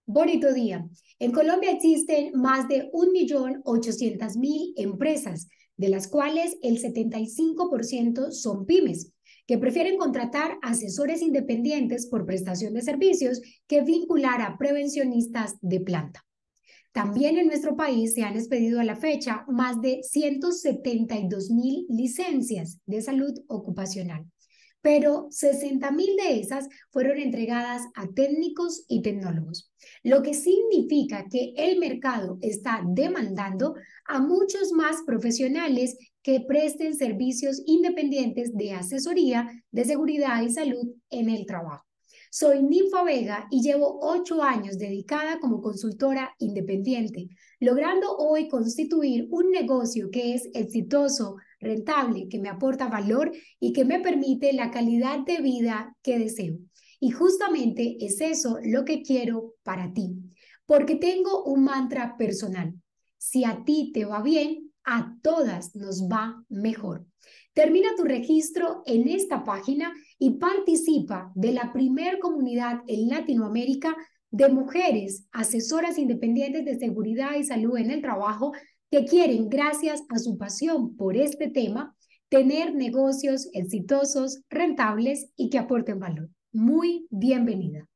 Bonito día. En Colombia existen más de 1.800.000 empresas, de las cuales el 75% son pymes, que prefieren contratar asesores independientes por prestación de servicios que vincular a prevencionistas de planta. También en nuestro país se han expedido a la fecha más de 172.000 licencias de salud ocupacional, pero 60.000 de esas fueron entregadas a técnicos y tecnólogos, lo que significa que el mercado está demandando a muchos más profesionales que presten servicios independientes de asesoría de seguridad y salud en el trabajo. Soy Ninfa Vega y llevo 8 años dedicada como consultora independiente, logrando hoy constituir un negocio que es exitoso, rentable, que me aporta valor y que me permite la calidad de vida que deseo. Y justamente es eso lo que quiero para ti, porque tengo un mantra personal. Si a ti te va bien, a todas nos va mejor. Termina tu registro en esta página y participa de la primer comunidad en Latinoamérica de mujeres asesoras independientes de seguridad y salud en el trabajo que quieren, gracias a su pasión por este tema, tener negocios exitosos, rentables y que aporten valor. Muy bienvenida.